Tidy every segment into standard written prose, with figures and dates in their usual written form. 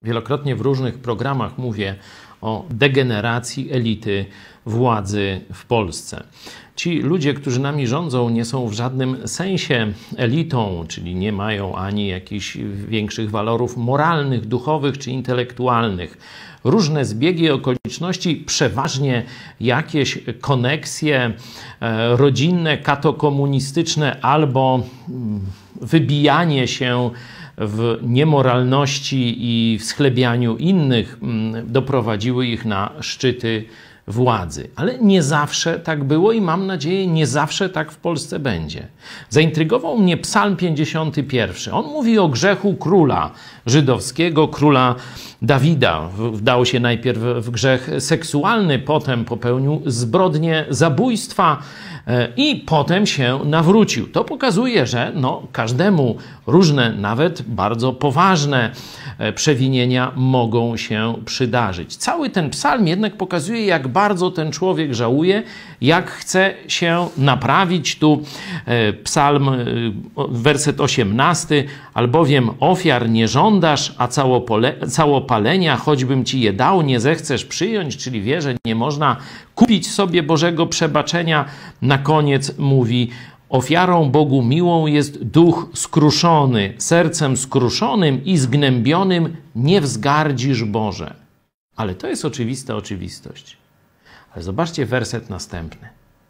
Wielokrotnie w różnych programach mówię o degeneracji elity władzy w Polsce. Ci ludzie, którzy nami rządzą, nie są w żadnym sensie elitą, czyli nie mają ani jakichś większych walorów moralnych, duchowych czy intelektualnych. Różne zbiegi okoliczności, przeważnie jakieś koneksje rodzinne, katokomunistyczne albo wybijanie się w niemoralności i w schlebianiu innych doprowadziły ich na szczyty władzy. Ale nie zawsze tak było i mam nadzieję, nie zawsze tak w Polsce będzie. Zaintrygował mnie Psalm 51. On mówi o grzechu króla żydowskiego, króla Dawida. Wdał się najpierw w grzech seksualny, potem popełnił zbrodnię zabójstwa i potem się nawrócił. To pokazuje, że każdemu różne, nawet bardzo poważne przewinienia mogą się przydarzyć. Cały ten psalm jednak pokazuje, jak bardzo ten człowiek żałuje, jak chce się naprawić. Tu psalm, werset 18. Albowiem ofiar nie żądasz, a całopalenia, choćbym ci je dał, nie zechcesz przyjąć, czyli wie, że nie można kupić sobie Bożego przebaczenia. Na koniec mówi: ofiarą Bogu miłą jest duch skruszony, sercem skruszonym i zgnębionym nie wzgardzisz, Boże. Ale to jest oczywista oczywistość. Ale zobaczcie werset następny.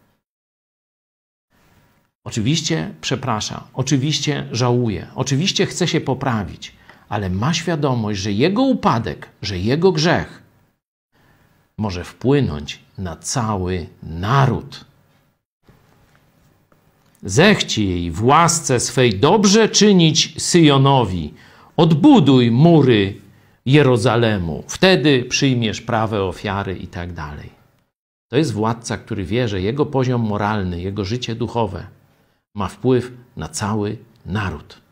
Oczywiście przeprasza, oczywiście żałuje, oczywiście chce się poprawić, ale ma świadomość, że jego upadek, że jego grzech może wpłynąć na cały naród. Zechciej jej w łasce swej dobrze czynić Syjonowi. Odbuduj mury Jerozalemu. Wtedy przyjmiesz prawe ofiary i tak dalej. To jest władca, który wie, że jego poziom moralny, jego życie duchowe ma wpływ na cały naród.